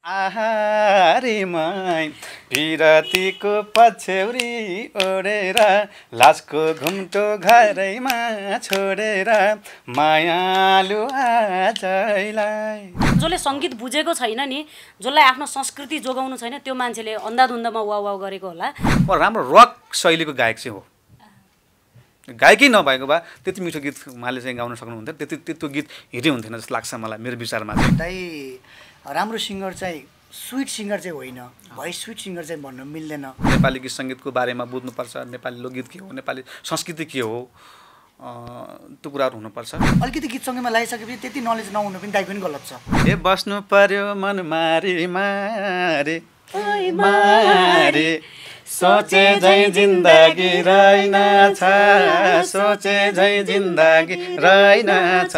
आहारीमै पिरतीको पछ्यौरी ओढेर लासको घुम्टो घरैमा छोडेर मायालु आजैलाई। जसले सङ्गीत बुझेको छैन नि, जसलाई आफ्नो संस्कृति जोगाउनु छैन, त्यो मान्छेले अन्धाधुन्दामा वाउ वाउ गरेको होला। राम्रो रक शैलीको गायक चाहिँ हो। गायकै नभएको भए त्यति मिठो गीत उहाँले चाहिँ गाउन सक्नुहुन्थ्यो, त्यो गीत हिटै हुन्थेन जस्तो लाग्छ मलाई, मेरो विचारमा चाहिँ। दाइ राम्रो सिङ्गर चाहिँ स्विट सिङ्गर चाहिँ होइन, भोइस स्विट सिङ्गर चाहिँ भन्नु मिल्दैन। नेपाली गीत सङ्गीतको बारेमा बुझ्नुपर्छ, नेपाली लोकगीत के हो, नेपाली संस्कृति के हो, त्यो कुराहरू हुनुपर्छ। अलिकति गीत सङ्गीतमा लगाइसकेपछि त्यति नलेज नहुनु पनि दाइ पनि गलत छ। ए बस्नु पर्यो मन मारी मारे मारे सोचे झै जिन्दगी रहेनछ, सोचे झै जिन्दगी रहेनछ।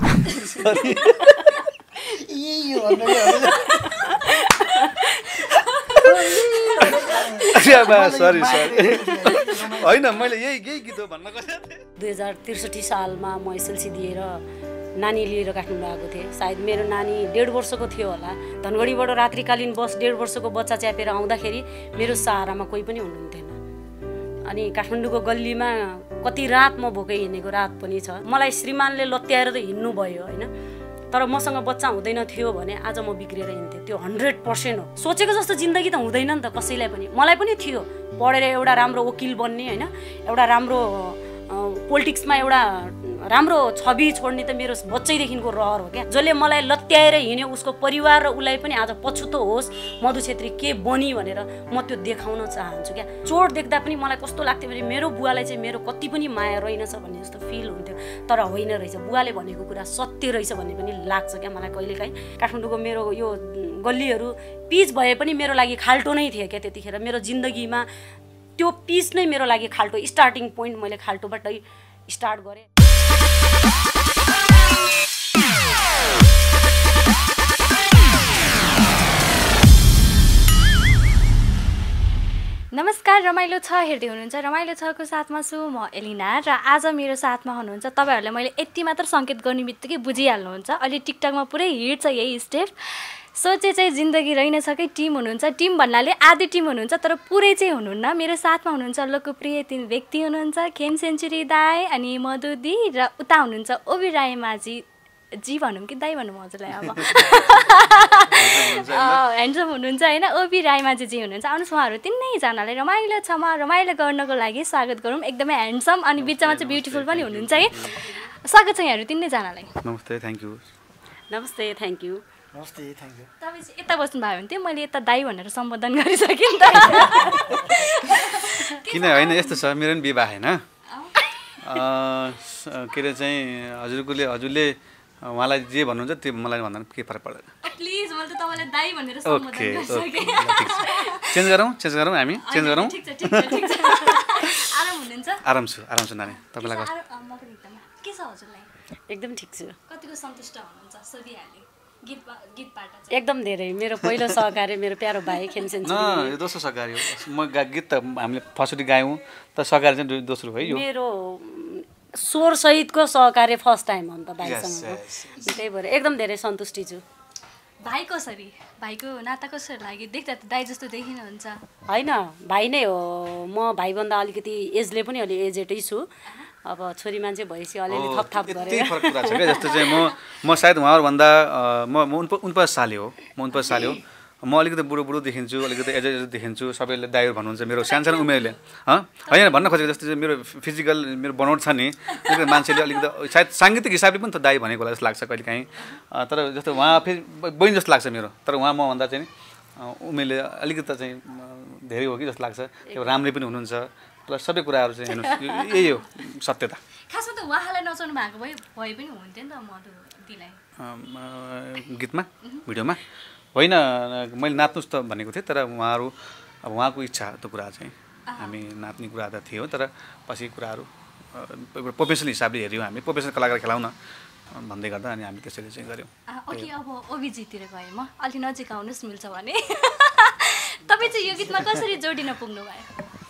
सरी होइन, मैले यही गीत हो भन्न खोजेको थिएँ। 2063 सालमा म एसएलसी दिएर नानी लिएर काठमाडौँ आएको थिएँ। सायद मेरो नानी 1.5 वर्षको थियो होला। धनगढीबाट रात्रिकालीन बस 1.5 वर्षको बच्चा च्यापेर आउँदाखेरि मेरो सहारामा कोही पनि हुनुहुन्थेन। अनि काठमाडौँको गल्लीमा कति रात म भोकै हिँडेको रात पनि छ। मलाई श्रीमानले लत्याएर त हिँड्नु भयो होइन, तर मसँग बच्चा हुँदैन थियो भने आज म बिग्रेर हिँड्थेँ। त्यो 100% हो। सोचेको जस्तो जिन्दगी त हुँदैन नि त कसैलाई पनि। मलाई पनि थियो पढेर एउटा राम्रो वकिल बन्ने होइन, एउटा राम्रो पोलिटिक्समा एउटा राम्रो छवि छोड्ने त मेरो बच्चैदेखिको रहर हो क्या। जसले मलाई लत्याएर हिँड्यो उसको परिवार र उसलाई पनि आज पछुतो होस् मधु छेत्री के बनी भनेर म त्यो देखाउन चाहन्छु क्या। चोट देख्दा पनि मलाई कस्तो लाग्थ्यो भने मेरो बुवालाई चाहिँ मेरो कति पनि माया रहेनछ भन्ने जस्तो फिल हुन्थ्यो। तर होइन रहेछ, बुवाले भनेको कुरा सत्य रहेछ भन्ने पनि लाग्छ क्या मलाई कहिलेकाहीँ। काठमाडौँको मेरो यो गल्लीहरू पिच भए पनि मेरो लागि खाल्टो नै थियो क्या त्यतिखेर। मेरो जिन्दगीमा त्यो पिच नै मेरो लागि खाल्टो, स्टार्टिङ पोइन्ट मैले खाल्टोबाटै स्टार्ट गरेँ। नमस्कार, रमाइलो छ हेर्दै हुनुहुन्छ। रमाइलो छको साथमा छु म एलिना र आज मेरो साथमा हुनुहुन्छ। तपाईँहरूले मैले यति मात्र सङ्केत गर्ने बित्तिकै बुझिहाल्नुहुन्छ। अहिले टिकटकमा पुरै हिट छ यही स्टेप। सोचे चाहिँ जिन्दगी रहेनछ कि टिम हुनुहुन्छ। टिम भन्नाले आधी टिम हुनुहुन्छ तर पुरै चाहिँ हुनुहुन्न। मेरो साथमा हुनुहुन्छ लोकप्रिय 3 व्यक्ति हुनुहुन्छ, खेम सेन्चुरी दाई अनि मधु दी, र उता हुनुहुन्छ ओबी राईमाझी जी भनौँ कि दाई भनौँ हजुरलाई अब ह्यान्डसम हुनुहुन्छ होइन, ओबी राईमाझी जी हुनुहुन्छ। आउनुहोस् उहाँहरू तिनैजनालाई रमाइलो छमा रमाइलो गर्नको लागि स्वागत गरौँ। एकदमै ह्यान्डसम अनि बिचमा चाहिँ ब्युटिफुल पनि हुनुहुन्छ है। स्वागत छ यहाँहरू तिनैजनालाई। नमस्ते, थ्याङ्क यू। नमस्ते, थ्याङ्क यू। नमस्ते, थ्याङ्क यू। तपाईँ चाहिँ यता बस्नु भयो भने चाहिँ मैले यता दाई भनेर सम्बोधन गरिसकेँ नि त। किन होइन, यस्तो छ मेरो पनि विवाह होइन। के अरे चाहिँ हजुरले उहाँलाई जे भन्नुहुन्छ त्यो मलाई भन्दा के फरक पर्दैन। प्लिज मैले त तपाईँलाई दाई भनेर सम्बोधन गरिसकेँ। चेन्ज गरौँ हामी चेन्ज गरौँ। ठिक छ आराम हुनुहुन्छ? आराम छु नानी। तपाईँलाई के छ हजुरलाई? एकदम ठिक छु। कतिको सन्तुष्ट हुनुहुन्छ सोधिहालेँ गीतबाट? एकदम धेरै। मेरो पहिलो सहकारी मेरो प्यारो भाइ खेम सेन्चुरी। यो दोस्रो सहकारी हो। म गीत त हामीले फर्स्टचोटि गायौँ त सहकारी चाहिँ दोस्रो हो यो। मेरो स्वर सहितको सहकारी फर्स्ट टाइम हो नि त भाइसँग। त्यही भएर एकदम धेरै सन्तुष्टि छु। भाइ कसरी, भाइको नाता कसरी लाग्यो? देख्दा त दाइ जस्तो देखिनुहुन्छ। होइन, भाइ नै हो। म भाइभन्दा अलिकति एजले पनि अलि एजेडै छु। अब छोरी मान्छे भएपछि अलिअलि थपथाप गरेर त्यही फरक कुरा छ क्या। जस्तो चाहिँ म सायद उहाँहरूभन्दा म 49 साले हो। म 49 साले हो। म अलिकति बुढो देखिन्छु, अलिकति एजेड देखिन्छु। सबैले दाइहरू भन्नुहुन्छ मेरो सानो उमेरले। होइन भन्न खोजेको जस्तो चाहिँ मेरो फिजिकल मेरो बनावट छ नि, मान्छेले अलिकति सायद साङ्गीतिक हिसाबले पनि त दाइ भनेको होला जस्तो लाग्छ कहिलेकाहीँ। तर जस्तो उहाँ फेरि बहिनी जस्तो लाग्छ मेरो। तर उहाँ मभन्दा चाहिँ उमेरले अलिकति चाहिँ धेरै हो कि जस्तो लाग्छ। त्यो राम्रै पनि हुनुहुन्छ। प्लस सबै कुराहरू चाहिँ हेर्नुहोस् यही हो सत्यता। खासमा त उहाँलाई नचाउनु भएको भए पनि हुन्थ्यो नि त मधु दिलाई गीतमा भिडियोमा। होइन मैले नाच्नुहोस् त भनेको थिएँ, तर उहाँहरू अब उहाँको इच्छा त्यो कुरा चाहिँ हामी नाच्ने कुरा त थियो। तर पछि कुराहरू प्रोफेसनल हिसाबले हेऱ्यौँ, हामी प्रोफेसनल कलाकार खेलाउन भन्दै गर्दा अनि हामी त्यसरी चाहिँ गऱ्यौँ। ओके, अब ओबिजीतिर गएँ म। अलि नजिक आउनुहोस् मिल्छ भने। तपाईँ चाहिँ यो गीतमा कसरी जोडिन पुग्नु भयो?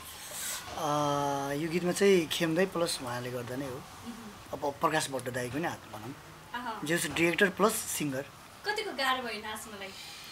यो गीतमा चाहिँ खेम्दै प्लस उहाँले गर्दा नै हो। अब प्रकाश भट्ट दाइको नै हात भनौँ, जो डिरेक्टर प्लस सिङ्गर। कतिको गाह्रो भयो नाच्नलाई?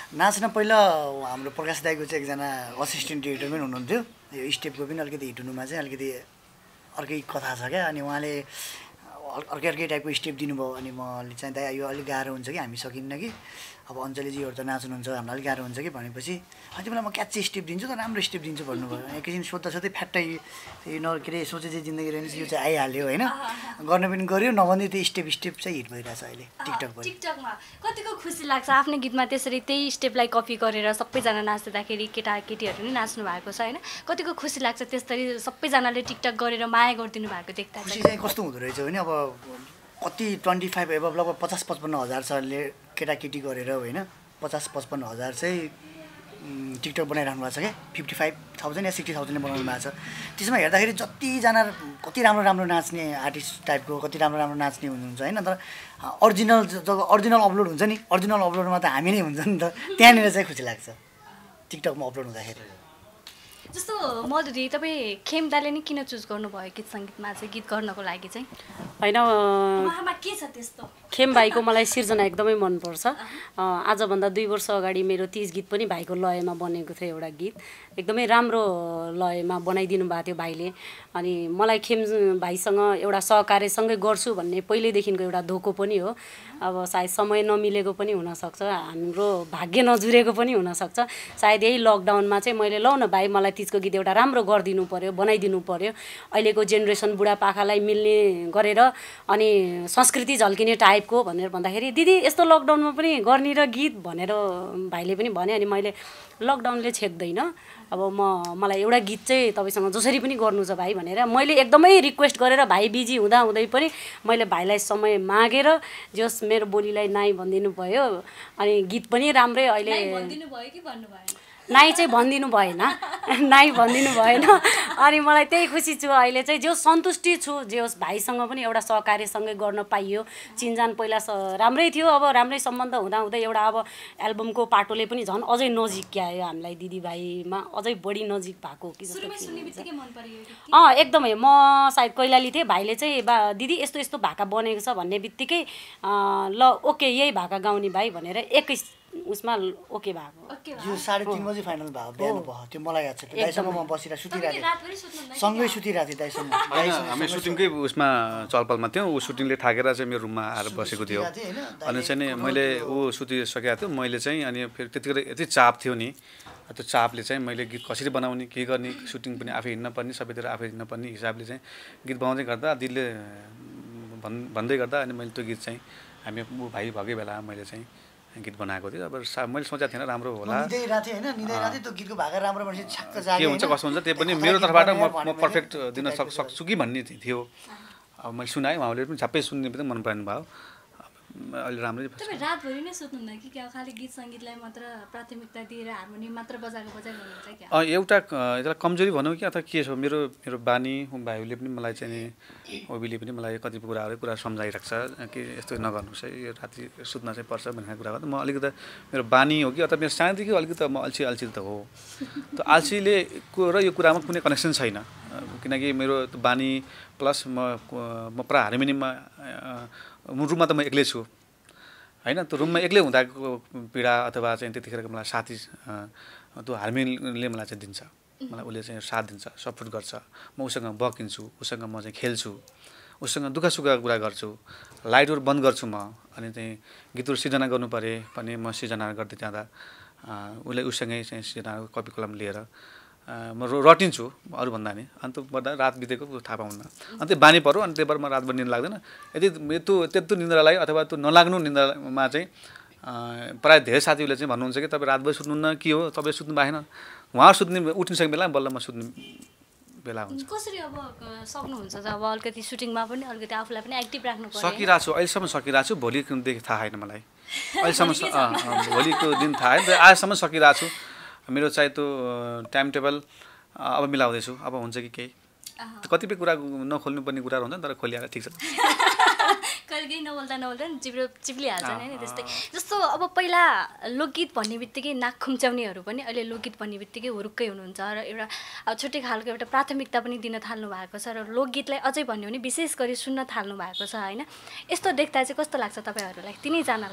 नाच्न पहिला हाम्रो प्रकाश दाईको चाहिँ एकजना असिस्टेन्ट डिरेक्टर पनि हुनुहुन्थ्यो यो स्टेपको पनि अलिकति हिट हुनुमा चाहिँ अलिकति अर्कै कथा छ क्या अनि उहाँले अर्कै टाइपको स्टेप दिनुभयो अनि मैले चाहिँ दाइ यो अलिक गाह्रो हुन्छ कि हामी सकिन्न कि अब अञ्जलीजीहरू त नाच्नुहुन्छ हामीलाई अलिक गाह्रो हुन्छ कि भनेपछि अनि तिमीलाई म क्याची स्टेप दिन्छु त राम्रो स्टेप दिन्छु भन्नुभयो अनि एकैछिन सोद्धा सोध्दै फ्याट्टै यो के अरे सोचे चाहिँ जिन्दगी रहेछ यो चाहिँ आइहाल्यो होइन गर्न पनि गऱ्यो नभन्दै त्यो स्टेप चाहिँ हिट भइरहेछ अहिले टिकटकमा कतिको खुसी लाग्छ आफ्नो गीतमा त्यसरी त्यही स्टेपलाई कपी गरेर सबैजना नाच्दाखेरि केटाकेटीहरू नि नाच्नु भएको छ होइन कतिको खुसी लाग्छ त्यसरी सबैजनाले टिकटक गरेर माया गरिदिनु भएको देख्दा खुसी चाहिँ कस्तो हुँदो रहेछ भने अब कति 25 एबभ लगभग 50-55 हजार सरले केटाकेटी गरेर होइन 50-55 हजार चाहिँ टिकटक बनाइरहनु भएको छ क्या 55,000 या 60,000ले बनाउनु भएको छ त्यसमा हेर्दाखेरि जतिजना कति राम्रो राम्रो नाच्ने आर्टिस्ट टाइपको कति राम्रो राम्रो नाच्ने हुनुहुन्छ होइन तर अरिजिनल जब अरिजिनल अपलोड हुन्छ नि अरिजिनल अपलोडमा त हामी नै हुन्छ नि त त्यहाँनिर चाहिँ खुसी लाग्छ टिकटकमा अपलोड हुँदाखेरि जस्तो मधुरी तपाईँ खेमदाले नै किन चुज गर्नुभयो गीत सङ्गीतमा चाहिँ गीत गर्नको लागि चाहिँ होइन उहाँमा के छ त्यस्तो खेम भाइको मलाई सिर्जना एकदमै मनपर्छ आजभन्दा 2 वर्ष अगाडि मेरो 30 गीत पनि भाइको लयमा बनेको थियो एउटा गीत एकदमै राम्रो लयमा बनाइदिनु भएको थियो भाइले अनि मलाई खेम भाइसँग एउटा सहकार्यसँगै गर्छु भन्ने पहिल्यैदेखिको एउटा धोको पनि हो अब सायद समय नमिलेको पनि हुनसक्छ हाम्रो भाग्य नजुरेको पनि हुनसक्छ सायद यही लकडाउनमा चाहिँ मैले लौ न भाइ मलाई तिजको गीत एउटा राम्रो गरिदिनु पर्यो बनाइदिनु पर्यो अहिलेको जेनेरेसन बुढापाकालाई मिल्ने गरेर अनि संस्कृति झल्किने टाइपको भनेर भन्दाखेरि दिदी यस्तो लकडाउनमा पनि गर्ने र गीत भनेर भाइले पनि भने अनि मैले लकडाउनले छेक्दैन अब मलाई एउटा गीत चाहिँ तपाईँसँग जसरी पनि गर्नु छ भाइ भनेर मैले एकदमै रिक्वेस्ट गरेर भाइ बिजी हुँदै पनि मैले भाइलाई समय मागेर जस मेरो बोलीलाई नाइ भनिदिनु भयो अनि गीत पनि राम्रै अहिले नाइ चाहिँ भनिदिनु भएन नाइ भनिदिनु भएन अनि मलाई त्यही खुसी छु अहिले चाहिँ जो सन्तुष्टि छु जे होस् भाइसँग पनि एउटा सहकार्यसँगै गर्न पाइयो चिनजान पहिला राम्रै थियो अब राम्रै सम्बन्ध हुँदै एउटा अब एल्बमको पाटोले पनि झन् अझै नजिक क्यायो हामीलाई दिदीभाइमा अझै बढी नजिक भएको कि जस्तो एकदमै म सायद कैलाली थिएँ भाइले चाहिँ दिदी यस्तो यस्तो भाका बनेको छ भन्ने बित्तिकै ल ओके यही भाका गाउने भाइ भनेर एकै उसमा ओके भएको यो 3:30 बजे फाइनल भयो बिहान भयो त्यो मलाई याद छ दाइसँग म बसिरहेको सुतिरहेको सँगै सुतिरहेको थिएँ दाइसँग हामी सुटिङकै उसमा चलपलमा थियौँ ऊ सुटिङले थाकेर चाहिँ मेरो रुममा आएर बसेको थियो अनि चाहिँ नि मैले ऊ सुतिसकेको थियो मैले चाहिँ अनि फेरि त्यतिखेर यति चाप थियो नि त्यो चापले चाहिँ मैले गीत कसरी बनाउने के गर्ने सुटिङ पनि आफै हिँड्न पर्ने सबैतिर आफै हिँड्न पर्ने हिसाबले चाहिँ गीत बनाउँदै गर्दा दिदीले भन्दै गर्दा अनि मैले त्यो गीत चाहिँ हामी ऊ भाइ भएकै बेला मैले चाहिँ गीत बनाएको थियो अब मैले सोचेको थिएन राम्रो होला त्यो गीतको भाका राम्रो भनेपछि छक्क के हुन्छ कसो हुन्छ त्यो पनि मेरो तर्फबाट म पर्फेक्ट दिन सक्छु कि भन्ने थियो अब मैले सुनाएँ उहाँले पनि झ्याप्पै सुन्ने पनि मन पर्ने भयो अहिले राम्रै तपाईँ रातभरि नै सुत्नुहुन्न कि क्या खालि गीत सङ्गीतलाई मात्र प्राथमिकता दिएर हार्मोनियम मात्र बजाएको एउटा यसलाई कमजोरी भनौँ कि अथवा के छ मेरो बानी भाइहरूले पनि मलाई चाहिँ ओबीले पनि मलाई कतिपय कुरा सम्झाइरहेको छ कि यस्तो नगर्नुहोस् है यो राति सुत्न चाहिँ पर्छ भन्ने कुरा गर्दा म अलिकति मेरो बानी हो कि अथवा मेरो सानोदेखि अलिकति म अल्छी त हो त्यो अल्छीले र यो कुरामा कुनै कनेक्सन छैन किनकि मेरो बानी प्लस म पुरा हार्मोनियममा रुममा त म एक्लै छु होइन त्यो रुममा एक्लै हुँदाको पीडा अथवा चाहिँ त्यतिखेरको मलाई साथी त्यो हार्मोनियमले मलाई चाहिँ दिन्छ मलाई उसले चाहिँ साथ दिन्छ सपोर्ट गर्छ म उसँग बकिन्छु उसँग म चाहिँ खेल्छु उसँग दुःख सुखका कुरा गर्छु लाइटहरू बन्द गर्छु म अनि चाहिँ गीतहरू सिर्जना गर्नु परे पनि म सिर्जना गर्दै जाँदा उसले उसँगै चाहिँ सिर्जना कपी कलम लिएर म रटिन्छु अरूभन्दा नि अन्त पर्दा रात बितेको थाहा पाउन्न अन्त बानी पऱ्यो अनि त्यही भएर म रातभर निन्द्रा लाग्दैन यदि त्यत्रो निन्द्रालाई अथवा त्यो नलाग्नु निन्द्रामा चाहिँ प्रायः धेरै साथीहरूले चाहिँ भन्नुहुन्छ कि तपाईँ रातभर सुत्नुहुन्न के हो तपाईँ सुत्नु भएन उहाँ सुत्ने उठिसकेको बेला बल्ल म सुत्ने बेला हुन्छ कसरी अब सक्नुहुन्छ अब अलिकति सुटिङमा पनि अलिकति आफूलाई पनि एक्टिभ राख्नु पर्यो सकिरहेको छु अहिलेसम्म सकिरहेको छु भोलिदेखि थाहा छैन मलाई अहिलेसम्म भोलिको दिन थाहा छैन आजसम्म सकिरहेको छु मेरो चाहिँ त्यो टाइम टेबल अब मिलाउँदैछु अब हुन्छ कि केही कतिपय कुरा नखोल्नु पर्ने कुराहरू हुन्छ नि तर खोलिहाल्दा ठिक छ कहिले केही नबोल्दा चिप्लिहाल्छ नि त्यस्तै जस्तो अब पहिला लोकगीत भन्ने बित्तिकै नाक खुम्च्याउनेहरू पनि अहिले लोकगीत भन्ने बित्तिकै हुरुक्कै हुनुहुन्छ र एउटा अब छुट्टै खालको एउटा प्राथमिकता पनि दिन थाल्नु भएको छ र लोकगीतलाई अझै भन्यो भने विशेष गरी सुन्न थाल्नु भएको छ होइन यस्तो देख्दा चाहिँ कस्तो लाग्छ तपाईँहरूलाई तिनैजनालाई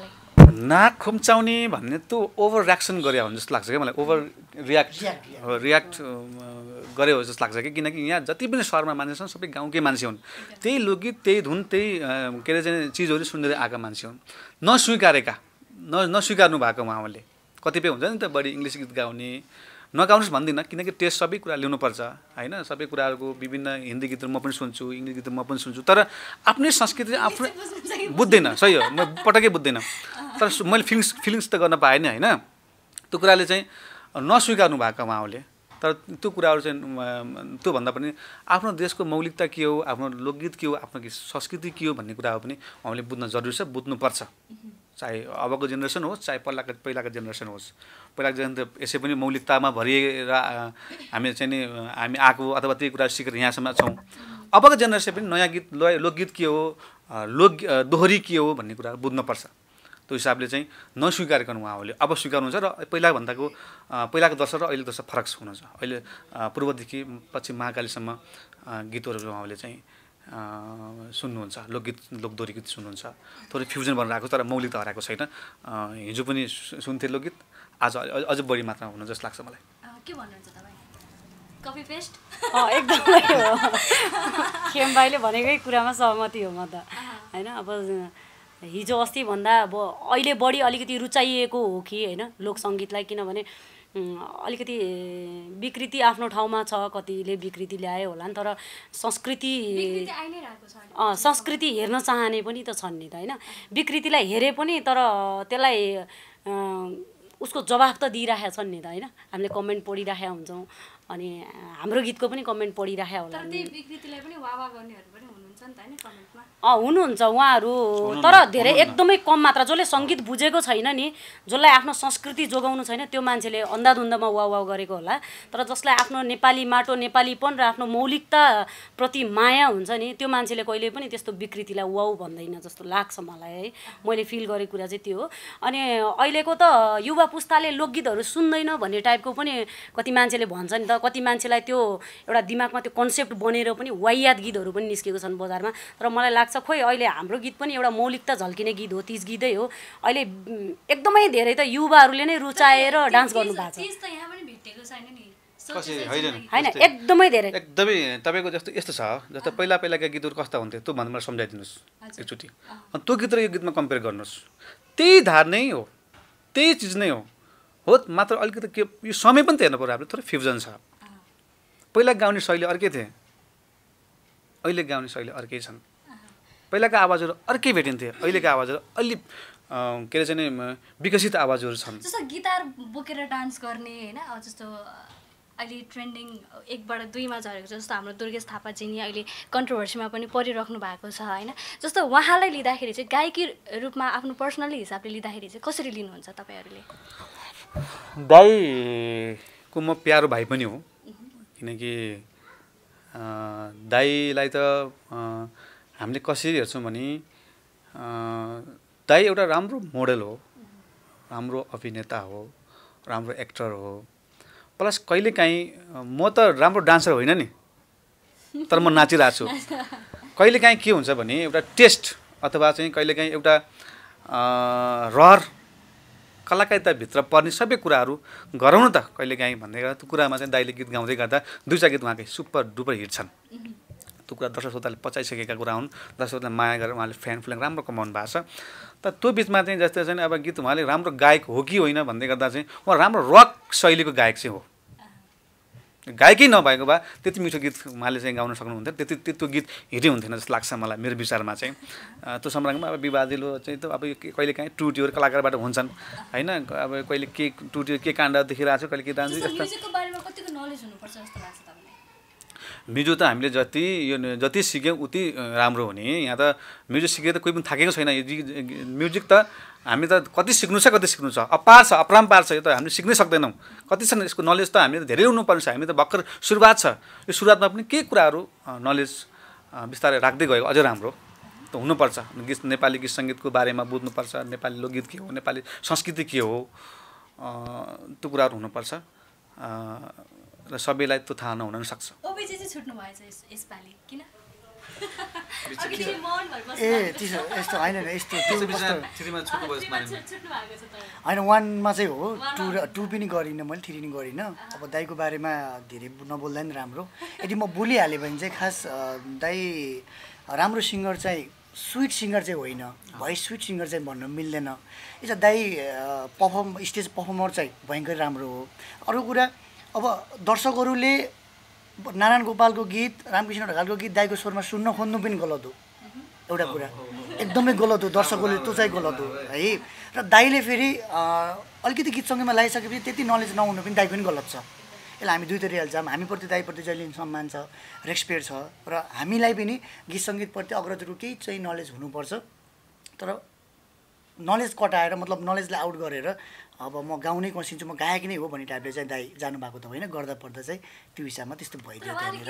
नाक खुम्चाउने भन्ने त ओभर रियाक्सन गरे हो जस्तो लाग्छ क्या मलाई ओभर रियाक्ट गरे हो जस्तो लाग्छ कि किनकि यहाँ जति पनि सहरमा मान्छे छन् सबै गाउँकै मान्छे हुन् त्यही लोकगीत त्यही धुन त्यही के अरे चाहिँ चिजहरू सुन्दै आएका मान्छे हुन् नस्वीकार्नु भएको उहाँले कतिपय हुन्छ नि त बढी इङ्ग्लिस गीत गाउने नगाउनुहोस् भन्दिनँ किनकि टेस्ट सबै कुरा ल्याउनुपर्छ होइन सबै कुराहरूको विभिन्न हिन्दी गीतहरू म पनि सुन्छु इङ्ग्लिस गीतहरू म पनि सुन्छु तर आफ्नै संस्कृति आफ्नै बुझ्दैन सही हो म पटक्कै बुझ्दैन तर मैले फिलिङ्स त गर्न पाएँ नि होइन त्यो कुराले चाहिँ नस्वीकार्नु भएको उहाँले तर त्यो कुराहरू चाहिँ त्योभन्दा पनि आफ्नो देशको मौलिकता के हो आफ्नो लोकगीत के हो आफ्नो संस्कृति के हो भन्ने कुराहरू पनि उहाँले बुझ्न जरुरी छ बुझ्नुपर्छ चाहे अबको जेनेरेसन होस् चाहे पहिलाको जेनेरेसन होस् पहिलाको जेनेरेसन त यसै पनि मौलिकतामा भरिएर हामी चाहिँ नि हामी आएको अथवा त्यही कुरा सिकेर यहाँसम्म छौँ अबको जेनेरेसन पनि नयाँ गीत लोकगीत के हो दोहोरी के हो भन्ने कुरा बुझ्नुपर्छ त्यो हिसाबले चाहिँ नस्वीकारिकन उहाँहरूले अब स्वीकार्नुहुन्छ र पहिलाको दशक र अहिलेको दशक फरक हुनुहुन्छ अहिले पूर्वदेखि पश्चिम महाकालीसम्म गीतहरू उहाँहरूले चाहिँ सुन्नुहुन्छ लोकगीत लोकदोहोरी गीत सुन्नुहुन्छ थोरै फ्युजन बनेर आएको तर मौलिकता हराएको छैन हिजो पनि सुन्थे लोकगीत आज अझ बढी मात्रामा हुनु जस्तो लाग्छ मलाई के भन्नुहुन्छ तपाईँ कपी पेस्ट एकदमै हो खेम भाइले भनेकै कुरामा सहमति हो म त होइन अब हिजो अस्ति भन्दा अब अहिले बढी अलिकति रुचाइएको हो कि होइन लोकसङ्गीतलाई किनभने अलिकति विकृति आफ्नो ठाउँमा छ कतिले विकृति ल्यायो होला नि तर संस्कृति हेर्न चाहने पनि त छन् नि त होइन विकृतिलाई हेरे पनि तर त्यसलाई उसको जवाफ त दिइराखेका छन् नि त होइन हामीले कमेन्ट पढिराखेका हुन्छौँ अनि हाम्रो गीतको पनि कमेन्ट पढिराखेका होला हुनुहुन्छ उहाँहरू तर धेरै एकदमै कम मात्रा जसले सङ्गीत बुझेको छैन नि जसलाई आफ्नो संस्कृति जोगाउनु छैन त्यो मान्छेले अन्धाधुन्दामा वाउ वाउ गरेको होला तर जसलाई आफ्नो नेपाली माटो नेपालीपन र आफ्नो मौलिकता प्रति माया हुन्छ नि त्यो मान्छेले कहिले पनि त्यस्तो विकृतिलाई वाउ भन्दैन जस्तो लाग्छ मलाई है मैले फिल गरेको कुरा चाहिँ त्यो हो अनि अहिलेको त युवा पुस्ताले लोकगीतहरू सुन्दैन भन्ने टाइपको पनि कति मान्छेले भन्छ नि त कति मान्छेलाई त्यो एउटा दिमागमा त्यो कन्सेप्ट बनेर पनि वाहियात गीतहरू पनि निस्केको छन् बजारमा तर मलाई लाग्छ खोइ अहिले हाम्रो गीत पनि एउटा मौलिकता झल्किने गीत हो तीज गीतै हो अहिले एकदमै धेरै त युवाहरूले नै रुचाएर डान्स गर्नु भएको छ होइन एकदमै धेरै एकदमै तपाईँको जस्तो यस्तो छ जस्तो पहिलाका गीतहरू कस्ता हुन्थ्यो त्यो भन्दा मलाई सम्झाइदिनुहोस् एकचोटि अनि त्यो गीत र यो गीतमा कम्पेयर गर्नुहोस् त्यही धार नै हो त्यही चिज नै हो मात्र अलिकति के यो समय पनि त हेर्नु पर्यो हामीले थोरै फ्युजन छ पहिला गाउने शैली अर्कै थिए अहिले गाउने शैली अर्कै छन् पहिलाका आवाजहरू अर्कै भेटिन्थे अहिलेका आवाजहरू अलि के अरे चाहिँ विकसित आवाजहरू छन् जस्तो गिटार बोकेर डान्स गर्ने होइन जस्तो अहिले ट्रेन्डिङ 1 बाट 2 मा झरेको जस्तो हाम्रो दुर्गेश थापाजी नि अहिले कन्ट्रोभर्सीमा पनि परिराख्नु भएको छ होइन जस्तो उहाँलाई लिँदाखेरि चाहिँ गायकी रूपमा आफ्नो पर्सनली हिसाबले लिँदाखेरि चाहिँ कसरी लिनुहुन्छ तपाईँहरूले दाइको म प्यारो भाइ पनि हो किनकि दाइलाई त हामीले कसरी हेर्छौँ भने दाइ एउटा राम्रो मोडल हो राम्रो अभिनेता हो राम्रो एक्टर हो प्लस कहिलेकाहीँ म त राम्रो डान्सर होइन नि तर म नाचिरहेको छु कहिलेकाहीँ के हुन्छ भने एउटा टेस्ट अथवा चाहिँ कहिलेकाहीँ एउटा रहर कलाकारिताभित्र पर्ने सबै कुराहरू गराउनु त कहिलेकाहीँ भन्दै गर्दा त्यो कुरामा चाहिँ दाइले गीत गाउँदै गर्दा 2-4 गीत उहाँकै सुपर डुपर हिट छन् त्यो कुरा दर्शक श्रोताले पचाइसकेका कुरा हुन् दर्शक श्रोताले माया गरेर उहाँले फ्यान फलोइङ राम्रो कमाउनु भएको छ तर त्यो बिचमा चाहिँ जस्तै चाहिँ अब गीत उहाँले राम्रो गायक हो कि होइन भन्दै गर्दा चाहिँ उहाँ राम्रो रक शैलीको गायक चाहिँ हो गायकै नभएको भए त्यति मिठो गीत उहाँले चाहिँ गाउन सक्नुहुन्थ्यो त्यो गीत हिटै हुन्थेन जस्तो लाग्छ मलाई मेरो विचारमा चाहिँ त्यो सम्बन्धमा अब विवादिलो चाहिँ त अब कहिलेकाहीँ त्रुटिहरू कलाकारबाट हुन्छन् होइन अब कहिले के त्रुटि के काण्ड देखिरहेको छ कहिले के डान्स म्युजिक त हामीले जति सिक्यौँ उति राम्रो हुने यहाँ त म्युजिक सिकेर त कोही पनि थाकेको छैन म्युजिक त हामी त कति सिक्नु छ अपार छ अपराम्पार छ यो त हामीले सिक्नै सक्दैनौँ कति छ यसको नलेज त हामीले धेरै हुनुपर्ने छ हामी त भर्खर सुरुवात छ यो सुरुवातमा पनि केही कुराहरू नलेज बिस्तारै राख्दै गयो अझ राम्रो त हुनुपर्छ नेपाली गीत सङ्गीतको बारेमा बुझ्नुपर्छ नेपाली लोकगीत के हो नेपाली संस्कृति के हो त्यो कुराहरू हुनुपर्छ र सबैलाई त्यो थाहा नहुन सक्छ ओबिजी चाहिँ छुट्नु भएछ यसपालि किन ए त्यसो यस्तो होइन यस्तो होइन वानमा चाहिँ हो, टू पनि गरिनँ मैले, 3 पनि गरिनँ। अब दाईको बारेमा धेरै नबोल्दा नि राम्रो। यदि म बोलिहालेँ भने चाहिँ खास दाई राम्रो सिङ्गर चाहिँ स्विट सिङ्गर चाहिँ होइन, भोइस स्विट सिङ्गर चाहिँ भन्न मिल्दैन। यसो दाई स्टेज पर्फर्मर चाहिँ भयङ्कर राम्रो हो। अरू कुरा अब दर्शकहरूले नारायण गोपालको गीत, रामकृष्ण ढकालको गीत दाईको स्वरमा सुन्न खोज्नु पनि गलत हो। एउटा कुरा एकदमै गलत हो, दर्शकहरूले त्यो चाहिँ गलत हो है। र दाईले फेरि अलिकति गीत सङ्गीतमा लगाइसकेपछि त्यति नलेज नहुनु पनि दाई पनि गलत छ। यसलाई हामी दुईवटा रिहाल्छौँ, हामीप्रति दाईप्रति जहिले सम्मान छ, रेस्पेक्ट छ, र हामीलाई पनि गीत सङ्गीतप्रति अग्रजहरू केही चाहिँ नलेज हुनुपर्छ। तर नलेज कटाएर मतलब नलेजलाई आउट गरेर अब म गाउनै कसिन्छु, म गायक नै हो भन्ने टाइपले चाहिँ दाई जानुभएको त होइन, गर्दा पर्दा चाहिँ त्यो हिसाबमा त्यस्तो भइदियो त्यहाँनिर।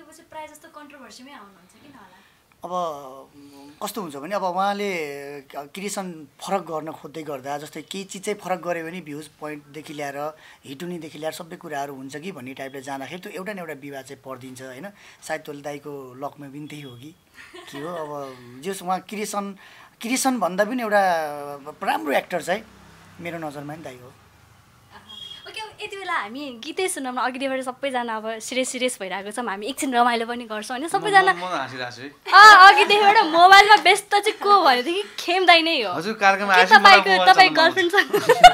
अब कस्तो हुन्छ भने अब उहाँले क्रिएसन फरक गर्न खोज्दै गर्दा, जस्तै केही चिज चाहिँ फरक गऱ्यो भने भ्युज पोइन्टदेखि ल्याएर हिटुनीदेखि ल्याएर सबै कुराहरू हुन्छ कि भन्ने टाइपले जाँदाखेरि त्यो एउटा न एउटा विवाद चाहिँ परिदिन्छ होइन। सायद त्यो दाईको लकमा पनि त्यही हो कि हो। अब जस उहाँ क्रिएसन भन्दा पनि एउटा राम्रो एक्टर चाहिँ मेरो नजरमा नि दाई हो। ओके, यति बेला हामी गीतै सुनौँ न। अघिबाट सबैजना अब सिरियस भइरहेको छौँ, हामी एकछिन रमाइलो पनि गर्छौँ होइन सबैजना। अघिदेखिबाट मोबाइलमा व्यस्त चाहिँ को भनेदेखि खेम दाई नै हो। तपाईँ गर्लफ्रेन्डसँग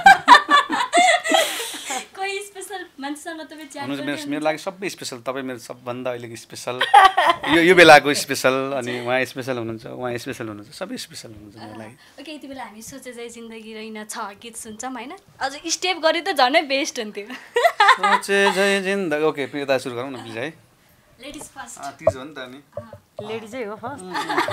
कोही स्पेसल मान्छेसँग तपाईँ च्याट गर्नुहुन्छ? मेरो लागि सबै स्पेसल, तपाईँ मेरो सबभन्दा अहिलेको स्पेसल, यो बेलाको स्पेसल, अनि उहाँ स्पेसल हुनुहुन्छ, उहाँ स्पेसल हुनुहुन्छ, सबै स्पेसल हुनुहुन्छ मेरो लागि। ओके, यति बेला हामी सोचे चाहिँ जिन्दगी रहेन छ गीत सुन्छौँ होइन। अझ स्टेप गरे त झनै बेस्ट हुन्थ्यो। सोचे जय जिन्दगी। ओके प्रियता सुरु गरौँ न प्लिज है। Ladies first. तिज हो नि त अनि लेडिजै हो फर्स्ट।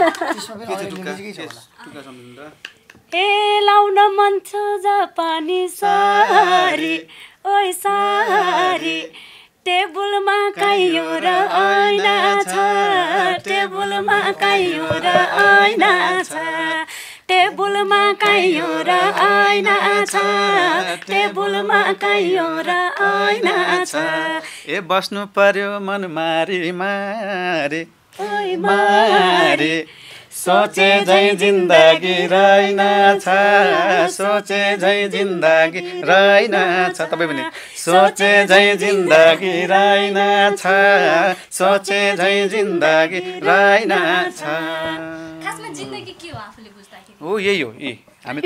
ए लाउन मन छ जापानी सारी, ओइ सारी, टेबलमा काइयो र ऐना छ, टेबलमा काइयो र ऐना छ, टेबलमा काइयो र ऐना छ, टेबलमा काइयो र ऐना छ। ए बस्नु पर्यो मन मारी मारी ओइ मारी, सोचे झै जिन्दगी रहेन छ, सोचे झै जिन्दगी रहेन छ। तपाईँ पनि सोचे झै जिन्दगी रहेन छ, सोचे झै जिन्दगी रहेन छ। खासमा जिन्दगी के हो आफूले बुझ्दाखेरि? हो यही हो, हामी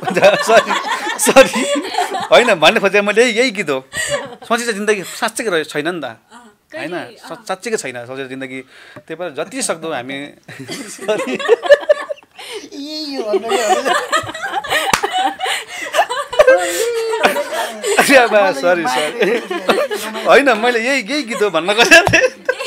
सरी होइन भन्ने खोजेँ मैले, यही गीत हो। सोचेको जिन्दगी साँच्चैको छैन नि त होइन, साँच्चैको छैन सोचेको जिन्दगी। त्यही भएर जति सक्दो हामी सरी होइन मैले यही गीत हो भन्न खोजेको थिएँ।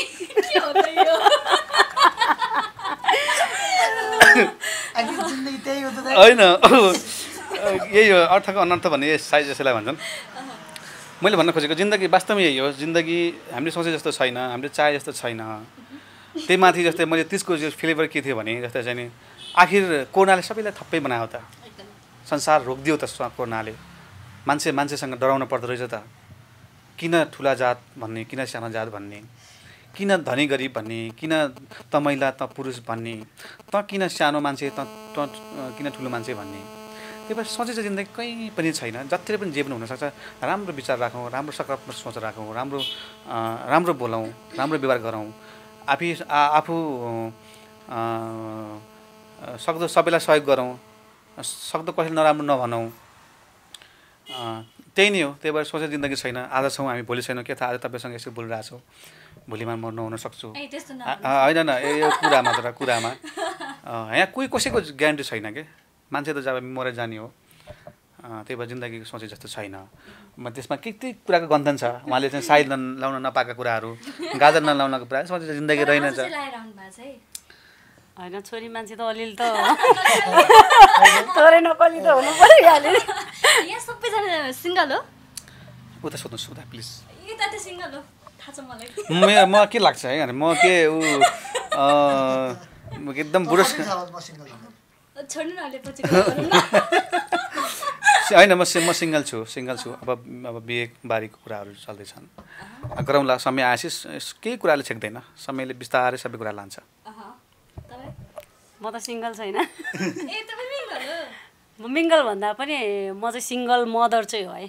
होइन यही हो, अर्थको अनर्थ भन्ने साइज यसैलाई भन्छन्। मैले भन्न खोजेको जिन्दगी वास्तवमा यही हो। जिन्दगी हामीले सोचे जस्तो छैन, हामीले चाहे जस्तो छैन। त्यही माथि जस्तै मैले त्यसको जो फ्लेभर के थियो भने जस्तै चाहिँ नि आखिर कोरोनाले सबैलाई थप्पै बनायो त, संसार रोकिदियो त कोरोनाले। मान्छेसँग डराउनु पर्दो रहेछ त। किन ठुला जात भन्ने, किन सानो जात भन्ने, किन धनी गरिब भन्ने, किन त महिला त पुरुष भन्ने, त किन सानो मान्छे त किन ठुलो मान्छे भन्ने। त्यही भएर सोचेको जिन्दगी कहीँ पनि छैन। जतिले पनि जे पनि हुनसक्छ, राम्रो विचार राखौँ, राम्रो सकारात्मक सोच राखौँ, राम्रो बोलौँ, राम्रो व्यवहार गरौँ, आफू सक्दो सबैलाई सहयोग गरौँ, सक्दो कसैले नराम्रो नभनौँ। त्यही नै हो। त्यही भएर सोचेको जिन्दगी छैन। आज छौँ हामी, भोलि छैनौँ। के थाहा आज तपाईँसँग यसो बोलिरहेको छौँ, भोलिमा म नहुन सक्छु होइन न। यो कुरामा तर कुरामा यहाँ कोही कसैको ग्यारेन्टी छैन के। मान्छे त जब मरेर जाने हो। त्यही भएर जिन्दगीको सोचे जस्तो छैन। म त्यसमा के कुराको गन्थन छ। उहाँले चाहिँ साइड लाउन नपाएका कुराहरू, गाजर नलाउनको कुरा सोचे जिन्दगी रहेनछ होइन। छोरी मान्छे त अलिअलि त तोरे नकली त हुनु पर्यो। यहाँ सबैजना सिङ्गल हो? उता सोध्नुहोस् उता प्लिज। सिङ्गल हो थाहा छ मलाई। म के लाग्छ है, म के एकदम बुढो होइन। म सिङ्गल छु। अब बिहे बारीको कुराहरू चल्दैछन्, गरौँला। समय आएपछि केही कुराले छेक्दैन, समयले बिस्तारै सबै कुरा लान्छ। म त सिङ्गल छैन ए तपाईँ मिङ्गल हो मिङ्गल भन्दा पनि म चाहिँ सिङ्गल मदर चाहिँ हो है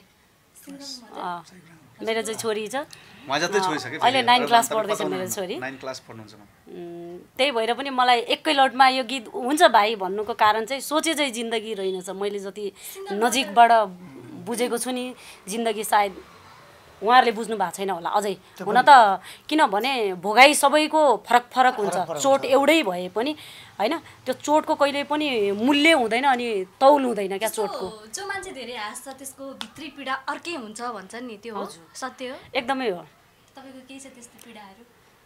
मेरो चाहिँ छोरी छ अहिले 9 क्लास पढ्दैछ मेरो छोरी 9 क्लास पढ्नुहुन्छ त्यही भएर पनि मलाई एकै लटमा यो गीत हुन्छ भाइ भन्नुको कारण चाहिँ सोचे चाहिँ जिन्दगी रहेनछ मैले जति नजिकबाट बुझेको छु नि जिन्दगी सायद उहाँहरूले बुझ्नु भएको छैन होला अझै हुन त किनभने भोगाई सबैको फरक फरक हुन्छ चोट एउटै भए पनि हैन त्यो चोटको कहिले पनि मूल्य हुँदैन अनि तौल हुँदैन क्या चोटको जो मान्छे धेरै हाँस्छ त्यसको भित्री पीडा अर्कै हुन्छ भन्छन् नि त्यो हो सत्य हो एकदमै हो तपाईको के छ त्यस्तो पीडाहरू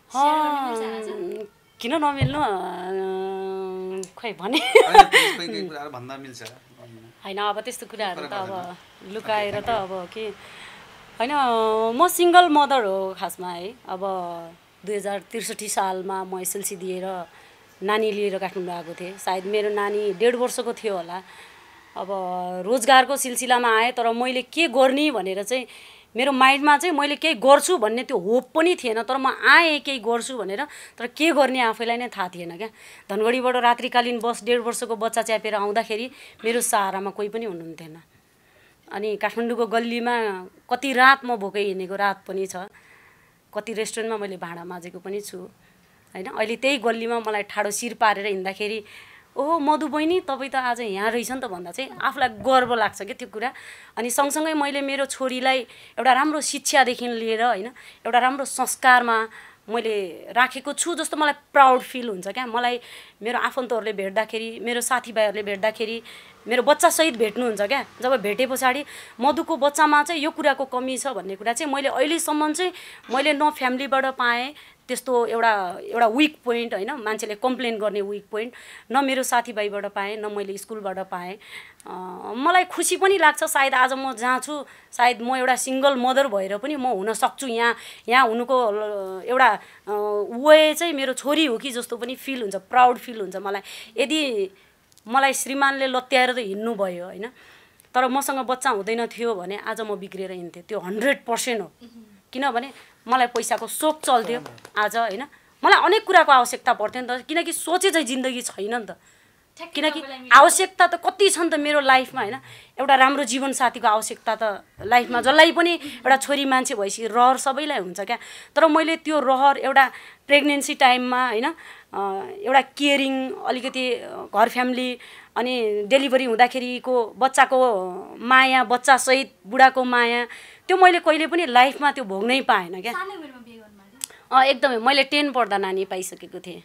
किन नमिल्नु खोइ भने भन्दा मिल्छ हैन अब त्यस्तो कुराहरू त अब लुकाएर त अब के हैन म सिङ्गल मदर हो खासमा है अब 2063 सालमा म एसएलसी दिएर नानी लिएर काठमाडौँ आएको थिएँ सायद मेरो नानी 1.5 वर्षको थियो होला अब रोजगारको सिलसिलामा आएँ तर मैले के गर्ने भनेर चाहिँ मेरो माइन्डमा चाहिँ मैले केही गर्छु भन्ने त्यो होप पनि थिएन तर म आएँ केही गर्छु भनेर तर के गर्ने आफैलाई नै थाहा थिएन क्या धनगढीबाट रात्रिकालीन बस 1.5 वर्षको बच्चा च्यापेर आउँदाखेरि मेरो सहारामा कोही पनि हुनुहुन्थेन अनि काठमाडौँको गल्लीमा कति रात म भोकै हिँडेको रात पनि छ कति रेस्टुरेन्टमा मैले भाँडा माझेको पनि छु हैन अहिले त्यही गल्लीमा मलाई ठाडो शिर पारेर हिँड्दाखेरि ओहो मधु बहिनी तपाईँ त आज यहाँ रहेछ नि त भन्दा चाहिँ आफूलाई गर्व लाग्छ क्या त्यो कुरा अनि सँगसँगै मैले मेरो छोरीलाई एउटा राम्रो शिक्षादेखि लिएर हैन एउटा राम्रो संस्कारमा मैले राखेको छु जस्तो मलाई प्राउड फिल हुन्छ क्या मलाई मेरो आफन्तहरूले भेट्दाखेरि मेरो साथीभाइहरूले भेट्दाखेरि मेरो बच्चासहित भेट्नुहुन्छ क्या जब भेटे पछाडि मधुको बच्चामा चाहिँ यो कुराको कमी छ भन्ने कुरा चाहिँ मैले अहिलेसम्म चाहिँ मैले न फ्यामिलीबाट पाएँ त्यस्तो एउटा विक पोइन्ट हैन मान्छेले कम्प्लेन गर्ने विक पोइन्ट न मेरो साथीभाइबाट पाएँ न मैले स्कुलबाट पाएँ मलाई खुसी पनि लाग्छ सायद आज म जहाँ छु सायद म एउटा सिङ्गल मदर भएर पनि म हुन सक्छु यहाँ हुनुको एउटा वे चाहिँ मेरो छोरी हो कि जस्तो पनि फिल हुन्छ प्राउड फिल हुन्छ मलाई यदि मलाई श्रीमानले लत्याएर त हिँड्नु भयो हैन तर मसँग बच्चा हुँदैन थियो भने आज म बिग्रेर हिँड्थेँ त्यो 100% हो किनभने मलाई पैसाको शोक चल्थ्यो आज हैन मलाई अनेक कुराको आवश्यकता पर्थ्यो नि त किनकि सोचे चाहिँ जिन्दगी छैन नि त किनकि आवश्यकता त कति छन् त मेरो लाइफमा हैन एउटा राम्रो जीवन साथीको आवश्यकता त लाइफमा जसलाई पनि एउटा छोरी मान्छे भएपछि रहर सबैलाई हुन्छ क्या तर मैले त्यो रहर एउटा प्रेग्नेन्सी टाइममा हैन एउटा केयरिङ अलिकति घर फ्यामिली अनि डेलिभरी हुँदाखेरिको बच्चाको माया बच्चासहित बुढाको माया त्यो मैले कहिले पनि लाइफमा त्यो भोग्नै पाएन क्या एकदमै मैले 10 पढ्दा नानी पाइसकेको थिएँ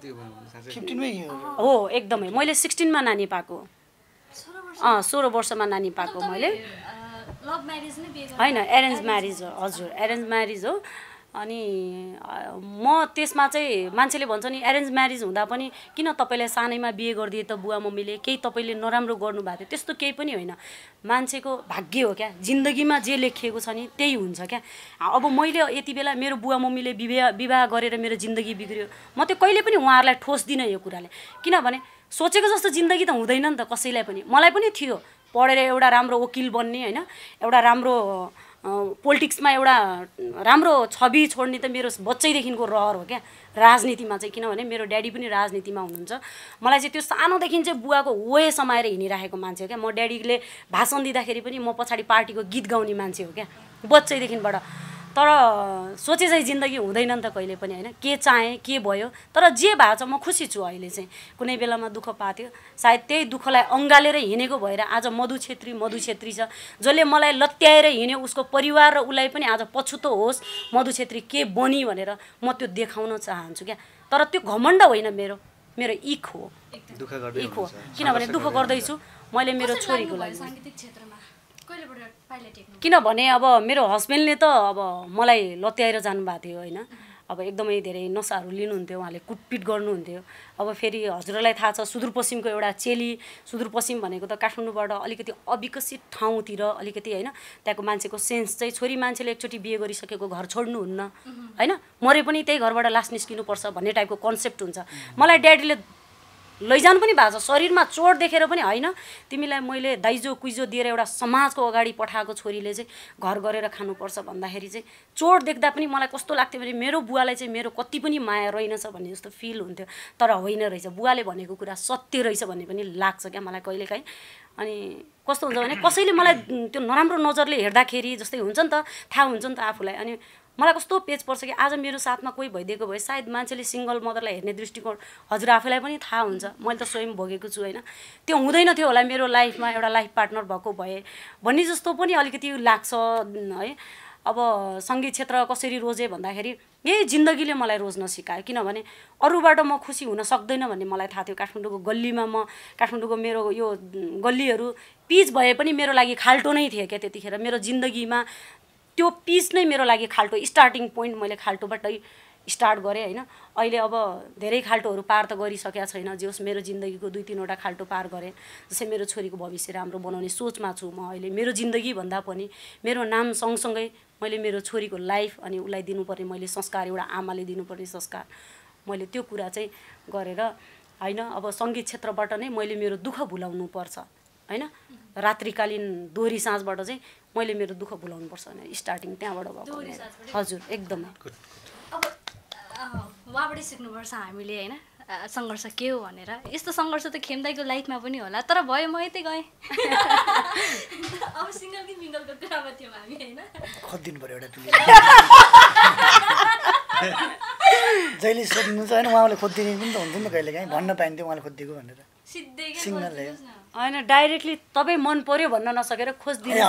हो एकदमै मैले 16 मा नानी पाएको 16 वर्षमा नानी पाएको मैले हैन एरेन्ज म्यारिज हो हजुर एरेन्ज म्यारिज हो अनि म त्यसमा चाहिँ मान्छेले भन्छ नि एरेन्ज म्यारिज हुँदा पनि किन तपाईलाई सानैमा बिहे गरिदिए त बुवा मम्मीले केही तपाईले नराम्रो गर्नु भएको थियो त्यस्तो केही पनि होइन मान्छेको भाग्य हो क्या जिन्दगीमा जे लेखिएको छ नि त्यही हुन्छ क्या अब मैले यति बेला मेरो बुवा मम्मीले विवाह गरेर मेरो जिन्दगी बिग्रियो म त्यो कहिले पनि उहाँहरूलाई ठोस दिनँ यो कुराले किनभने सोचेको जस्तो जिन्दगी त हुँदैन नि त कसैलाई पनि मलाई पनि थियो पढेर एउटा राम्रो वकिल बन्ने हैन एउटा राम्रो पोलिटिक्समा एउटा राम्रो छवि छोड्ने त मेरो बच्चैदेखिको रहर हो क्या राजनीतिमा चाहिँ किनभने मेरो ड्याडी पनि राजनीतिमा हुनुहुन्छ मलाई चाहिँ त्यो सानोदेखि चाहिँ बुवाको वे समाएर हिँडिराखेको मान्छे हो क्या म ड्याडीले भाषण दिँदाखेरि पनि म पछाडि पार्टीको गीत गाउने मान्छे हो क्या बच्चैदेखिबाट तर सोचे चाहिँ जिन्दगी हुँदैन नि त कहिले पनि हैन के चाहे के भयो तर जे भएको छ म खुसी छु अहिले चाहिँ कुनै बेलामा दुःख पाथ्यो सायद त्यही दुःखलाई अँगालेर हिँडेको भएर आज मधु छेत्री छ जसले मलाई लत्याएर हिँड्यो उसको परिवार र उसलाई पनि आज पछुतो होस् मधु छेत्री के बनी भनेर म त्यो देखाउन चाहन्छु क्या तर त्यो घमण्ड होइन मेरो इख हो किनभने दुःख गर्दैछु मैले मेरो छोरीको लागि किनभने अब मेरो हस्बेन्डले त अब मलाई लत्याएर जानुभएको थियो होइन अब एकदमै धेरै नसाहरू लिनुहुन्थ्यो उहाँले कुटपिट गर्नुहुन्थ्यो अब फेरि हजुरलाई थाहा छ सुदूरपश्चिमको एउटा चेली सुदूरपश्चिम भनेको त काठमाडौँबाट अलिकति अविकसित ठाउँतिर अलिकति होइन त्यहाँको मान्छेको सेन्स चाहिँ छोरी मान्छेले एकचोटि बिहे गरिसकेको घर छोड्नुहुन्न होइन मरे पनि त्यही घरबाट लास निस्किनुपर्छ भन्ने टाइपको कन्सेप्ट हुन्छ मलाई ड्याडीले लैजानु पनि भएको छ शरीरमा चोट देखेर पनि होइन तिमीलाई मैले दाइजो कुइजो दिएर एउटा समाजको अगाडि पठाएको छोरीले चाहिँ घर गरेर खानुपर्छ भन्दाखेरि चाहिँ चोट देख्दा पनि मलाई कस्तो लाग्थ्यो भने मेरो बुवालाई चाहिँ मेरो कति पनि माया रहेनछ भन्ने जस्तो फिल हुन्थ्यो तर होइन रहेछ बुवाले भनेको कुरा सत्य रहेछ भन्ने पनि लाग्छ क्या मलाई कहिलेकाहीँ अनि कस्तो हुन्छ भने कसैले मलाई त्यो नराम्रो नजरले हेर्दाखेरि जस्तै हुन्छ नि त थाहा हुन्छ नि त आफूलाई अनि मलाई कस्तो पेच पर्छ कि आज मेरो साथमा कोही भइदिएको भए सायद मान्छेले सिङ्गल मदरलाई हेर्ने दृष्टिकोण हजुर आफैलाई पनि थाहा हुन्छ मैले त स्वयं भोगेको छु होइन त्यो हुँदैन थियो होला मेरो लाइफमा एउटा लाइफ पार्टनर भएको भए भन्ने जस्तो पनि अलिकति लाग्छ है अब सङ्गीत क्षेत्र कसरी रोजेँ भन्दाखेरि यही जिन्दगीले मलाई रोज्न सिकायो किनभने अरूबाट म खुसी हुन सक्दैन भन्ने मलाई थाहा थियो काठमाडौँको गल्लीमा म काठमाडौँको मेरो यो गल्लीहरू पिच भए पनि मेरो लागि खाल्टो नै थियो क्या त्यतिखेर मेरो जिन्दगीमा त्यो पिच नै मेरो लागि खाल्टो स्टार्टिङ पोइन्ट मैले खाल्टोबाटै स्टार्ट गरेँ होइन अहिले अब धेरै खाल्टोहरू पार त गरिसकेका छैन जे होस् मेरो जिन्दगीको 2-3वटा खाल्टो पार गरेँ जस्तै मेरो छोरीको भविष्य राम्रो बनाउने सोचमा छु म अहिले मेरो जिन्दगी भन्दा पनि मेरो नाम सँगसँगै मैले मेरो छोरीको लाइफ अनि उसलाई दिनुपर्ने मैले संस्कार एउटा आमाले दिनुपर्ने संस्कार मैले त्यो कुरा चाहिँ गरेर होइन अब सङ्गीत क्षेत्रबाट नै मैले मेरो दुःख भुलाउनु पर्छ होइन रात्रिकालीन दोहोरी साँझबाट चाहिँ मैले मेरो दुःख भुलाउनुपर्छ भने स्टार्टिङ त्यहाँबाट भएको हजुर एकदमै अब उहाँबाटै सिक्नुपर्छ हामीले होइन सङ्घर्ष के हो भनेर यस्तो सङ्घर्ष त खेमदाईको लाइफमा पनि होला तर भयो म यतै गएँ अब सिङ्गल कि मिङ्गलको कुरामा थियौँ हामी होइन खोजिदिनु पऱ्यो एउटा तुले जहिले सोध्नुहुन्छ होइन उहाँले खोजिदिने पनि त हुन्थ्यो नि त कहिले काहीँ भन्न पाइन्थ्यो उहाँले खोजिदिएको भनेर सिङ्गल होइन डाइरेक्टली तपाईँ मन पर्यो भन्न नसकेर खोजिदिनु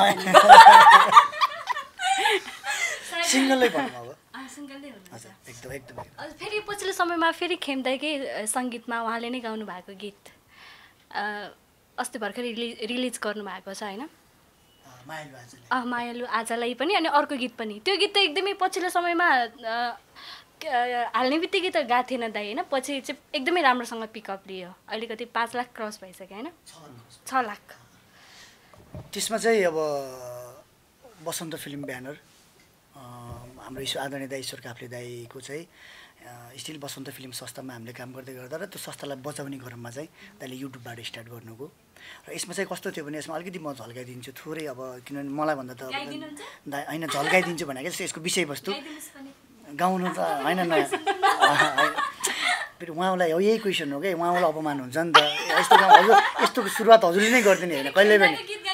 सिङ्गलै भन्नु अब सिङ्गलै हुनुहुन्छ एकदम एकदम फेरि पछिल्लो समयमा फेरि खेमदाईकै सङ्गीतमा उहाँले नै गाउनु भएको गीत अस्ति भर्खर रिलिज गर्नुभएको छ होइन मायालु आजलाई पनि अनि अर्को गीत पनि त्यो गीत त एकदमै पछिल्लो समयमा हाल्ने बित्तिकै त गएको थिएन दाइ होइन पछि चाहिँ एकदमै राम्रोसँग पिकअप लियो अलिकति 5 लाख क्रस भइसक्यो होइन 6 लाख त्यसमा चाहिँ अब बसन्त फिल्म ब्यानर हाम्रो आदरणीय दाइ ईश्वर काफ्ले दाइको चाहिँ स्टिल बसन्त फिल्म संस्थामा हामीले काम गर्दै गर्दा र त्यो संस्थालाई बचाउने क्रममा चाहिँ दाइले युट्युबबाट स्टार्ट गर्नुभयो र यसमा चाहिँ कस्तो थियो भने यसमा अलिकति म झल्काइदिन्छु थोरै अब किनभने मलाई भन्दा त होइन झल्काइदिन्छु भनेको यसको विषयवस्तु गाउनु त होइन फेरि उहाँलाई यही क्वेसन हो कि उहाँलाई अपमान हुन्छ नि त यस्तो काम हजुर यस्तो सुरुवात हजुरले नै गरिदिने होइन कहिले पनि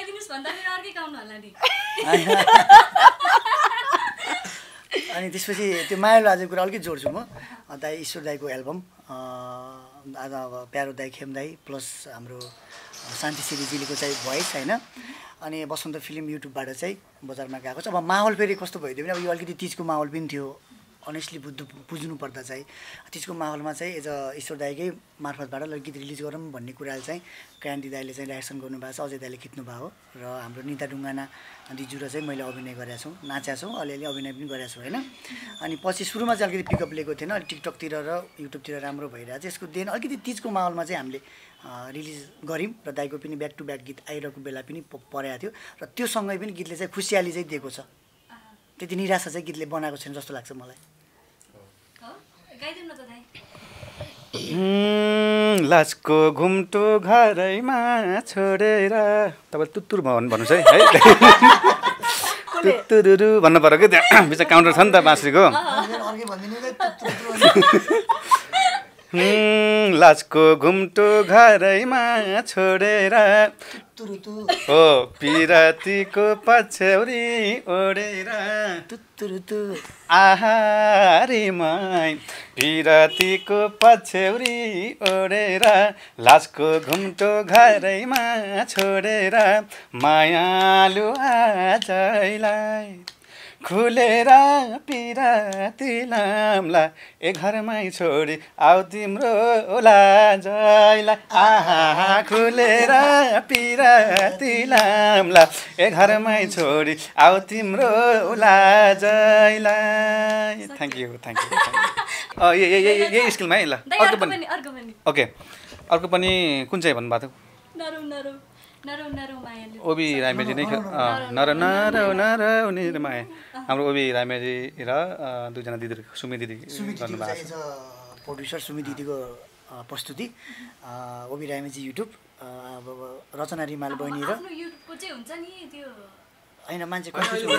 अनि त्यसपछि त्यो मायालु आजको कुरा अलिकति जोड्छु म दाइ ईश्वर दाईको एल्बम आज अब प्यारो दाई खेम दाई प्लस हाम्रो शान्ति श्रीजीको चाहिँ भोइस होइन अनि बसन्त फिल्म युट्युबबाट चाहिँ बजारमा गएको छ अब माहौल फेरि कस्तो भइदियो भने अब यो अलिकति तिजको माहौल पनि थियो अनेस्टली बुझ्नु पर्दा चाहिँ त्यसको माहौलमा चाहिँ एज अ ईश्वर दाईकै मार्फतबाट गीत रिलिज गरौँ भन्ने कुराले चाहिँ क्रान्ति दाईले चाहिँ डाइरेक्सन गर्नुभएको छ अजय दाईले खिच्नु भएको र हाम्रो निता ढुङ्गाना दिजु र चाहिँ मैले अभिनय गरेको छु नाचेको छु अलिअलि अभिनय पनि गरेको छु होइन अनि पछि सुरुमा चाहिँ अलिकति पिकअप लिएको थिएन अलिक टिकटकतिर र युट्युबतिर राम्रो भइरहेको छ यसको देन अलिकति तिजको माहौलमा चाहिँ हामीले रिलिज गऱ्यौँ र दाईको पनि ब्याक टु ब्याक गीत आइरहेको बेला पनि परेको थियो र त्यो सँगै पनि गीतले चाहिँ खुसियाली चाहिँ दिएको छ त्यति निराशा चाहिँ गीतले बनाएको छैन जस्तो लाग्छ मलाई लाजको घुम्टो घरैमा छोडेर तपाईँ तुत्तुर भन्नुहोस् है तुत्तुरु भन्नु पर्यो कि त्यहाँ बिच काउन्टर छ नि त बाँसुरीको लाजको घुम्टो घरैमा छोडेर हो पिरातीको पछ्यौरी ओडेर आहारीमाई पिरातीको पछ्यौरी ओडेर लाजको घुम्टो घरैमा छोडेर मायालु आजैलाई खुलेर पिराती लामला ए घरमै छोडी आऊ तिम्रो लाजैलाई आहा खुलेर पिराती लामला ए घरमै छोडी आऊ तिम्रो लाजैलाई थ्याङ्क यू यही स्किलमा है ल अर्को पनि ओके अर्को पनि कुन चाहिँ भन्नुभएको थियो ओबी रामेजी नै नर माया हाम्रो ओबी रामेजी र दुईजना दिदी सुमी दिदी गर्नुभएको छ प्रड्युसर सुमी दिदीको प्रस्तुति ओबी रायमाझी युट्युब अब रचना रिमाल बहिनी र युट्युबको चाहिँ हुन्छ नि त्यो होइन मान्छे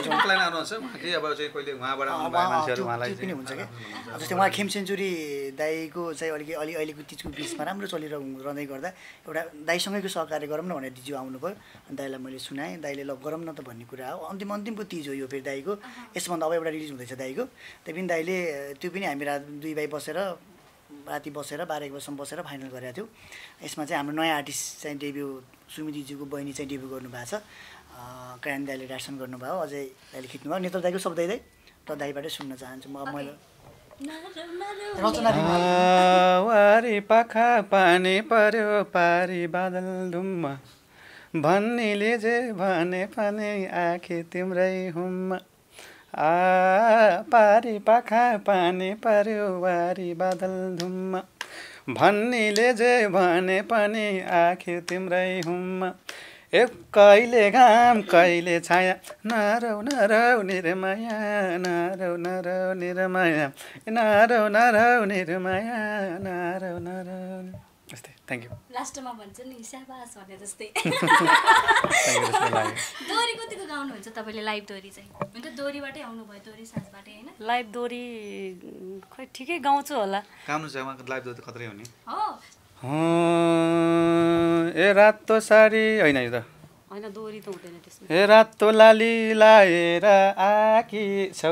पनि हुन्छ क्या जस्तै उहाँ खेम सेन्चुरी दाईको चाहिँ अहिलेको चिजको बिचमा राम्रो रहँदै गर्दा एउटा दाईसँगैको सहकार्य गरौँ न भनेर दिजु आउनुभयो अनि दाईलाई मैले सुनाएँ दाईले ल गरौँ न त भन्ने कुरा हो अन्तिमको तिज हो यो फेरि दाईको यसभन्दा अब एउटा रिलिज हुँदैछ दाईको त्यही पनि दाईले त्यो पनि हामी रात 2 भाइ बसेर राति बसेर 12-1 बजीसम्म बसेर फाइनल गरेका थियौँ यसमा चाहिँ हाम्रो नयाँ आर्टिस्ट चाहिँ डेब्यू सुमिदिजीको बहिनी चाहिँ डेब्यू गर्नुभएको छ क्रायन दाईले डाइरेक्सन गर्नुभयो अझै दाईले खिच्नुभयो नेत्र दाईको शब्द दाई र दाईबाटै सुन्न चाहन्छु म अब मैले वारी पाखा पानी पर्यो पारी बादल धुम्म भन्नेले जे भने पनि आँखे तिम्रै हुम्म पारी पाखा पानी पर्यो वारी बादल धुम्म भन्नेले जे भने पनि आँखे तिम्रै हुम्म कहिले घाम कहिले छाया नरौ नरौ निर्माया नरौ नरौ निर्माया नरौ नरौ निर्माया नरौ नरौ यस्तै थ्याङ्क यू लास्टमा भन्छ नि स्याबास भने जस्तै दोहोरी कतिको गाउनुहुन्छ तपाईँले लाइभ दोहोरी चाहिँ हुन्छ दोहोरीबाटै आउनुभयो दोहोरी सासबाटै होइन लाइभ दोहोरी खै ठिकै गाउँछु होला गाउनु चाहिँ उहाँको लाइभ दोहोरी खतरै हो नि हो ए रातो साडी होइन यो त होइन दोहोरी त हुँदैन त्यसमा ए रातो लाली लाएर आकी छौ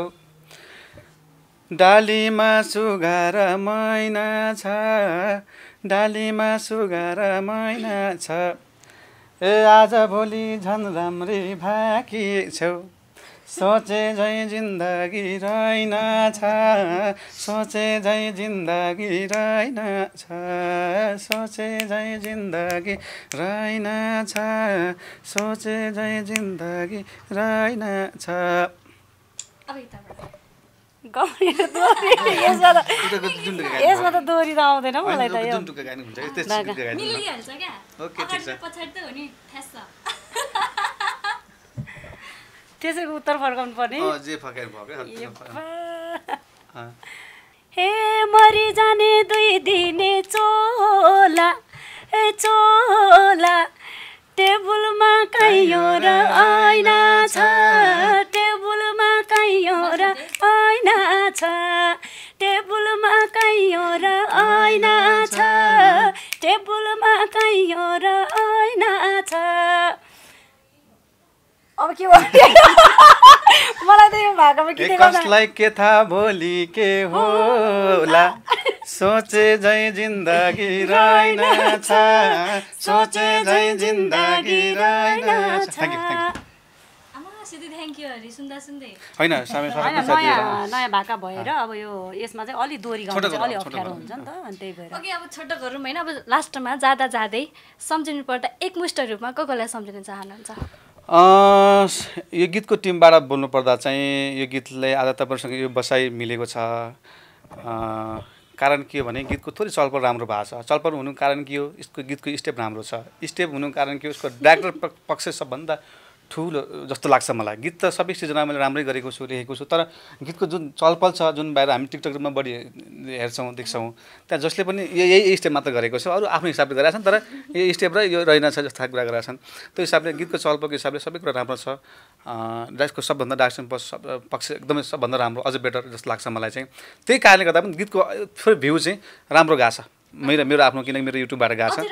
डालीमा सुगार मैना छ डालीमा सुगार मैना छ ए आज भोलि झन् राम्री भाकी छौ सोचे झै जिन्दगी रहेन छ सोचे झै जिन्दगी रहेन छ सोचे झै जिन्दगी रहेन छ सोचे झै जिन्दगी रहेन छ अब यताबाट गाउने दोहोरी यसमा त दोहोरी त आउँदैन मलाई त यो मिलिहाल्छ क्या अगाडि पछाडि त हो नि ठ्यास त्यसैको उत्तर फर्काउनु पर्ने हे मरि जाने 2 दिने चोला ए चोला टेबुलमा काइयो र ऐना छ टेबुलमा काइयो र ऐना छ टेबुलमा काइयो र ऐना छ टेबुलमा काइयो र ऐना छ अब के भयो मलाई त यो भाकामा के कसलाई के थाहा भोलि के होला सोचे झै जिन्दगी रहेन छ सोचे झै जिन्दगी रहेन छ होइन नयाँ भाका भएर अब यो यसमा चाहिँ अलि दोहोरी गाउनु चाहिँ अलि अप्ठ्यारो हुन्छ नि त अनि त्यही भएर ओके अब छोटो गरौँ होइन अब लास्टमा जाँदा जाँदै सम्झिनु पर्दा एकमुष्ट रूपमा कसलाई सम्झिन चाहनुहुन्छ यो गीतको टिमबाट बोल्नुपर्दा चाहिँ यो गीतले आज तपाईँहरूसँग यो बसाइ मिलेको छ कारण के हो भने गीतको थोरै चलपल राम्रो भएको छ चलपल हुनुको कारण के हो यसको गीतको स्टेप राम्रो छ स्टेप हुनुको कारण के हो उसको डाइरेक्टर पक्ष सबभन्दा ठुलो जस्तो लाग्छ मलाई गीत त सबै सिजनमा मैले राम्रै गरेको छु लेखेको छु तर गीतको जुन चलपल छ जुन बाहिर हामी टिकटकमा बढी हेर्छौँ देख्छौँ त्यहाँ जसले पनि यही स्टेप मात्र गरेको छ अरू आफ्नो हिसाबले गरेका छन् तर यो स्टेप र यो रहेनछ जस्ता कुरा गरेका छन् त्यो हिसाबले गीतको चलपलको हिसाबले सबै कुरा राम्रो छ डाइरेक्टको सबभन्दा डाइरेक्सन पक्ष एकदमै सबभन्दा राम्रो अझ बेटर जस्तो लाग्छ मलाई चाहिँ त्यही कारणले गर्दा पनि गीतको थोरै भ्यू चाहिँ राम्रो गएको छ मेरो आफ्नो किनकि मेरो युट्युबबाट गएको छ